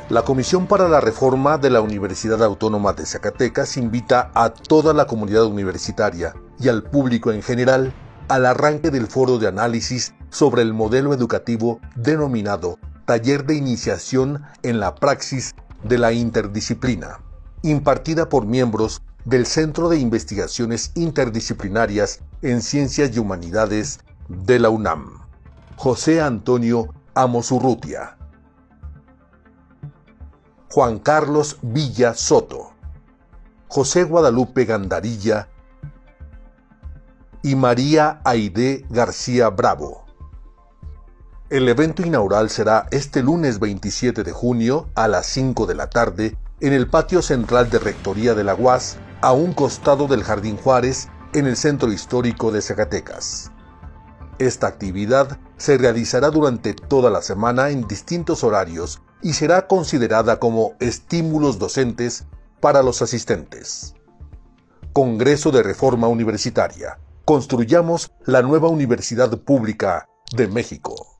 La Comisión para la Reforma de la Universidad Autónoma de Zacatecas invita a toda la comunidad universitaria y al público en general al arranque del foro de análisis sobre el modelo educativo denominado Taller de Iniciación en la Praxis de la Interdisciplina, impartida por miembros del Centro de Investigaciones Interdisciplinarias en Ciencias y Humanidades de la UNAM. José Antonio Amosurrutia, Juan Carlos Villa Soto, José Guadalupe Gandarilla y María Aide García Bravo. El evento inaugural será este lunes 27 de junio a las 5 de la tarde en el patio central de Rectoría de la UAS, a un costado del Jardín Juárez, en el centro histórico de Zacatecas. Esta actividad se realizará durante toda la semana en distintos horarios y será considerada como estímulos docentes para los asistentes. Congreso de Reforma Universitaria. Construyamos la nueva Universidad Pública de México.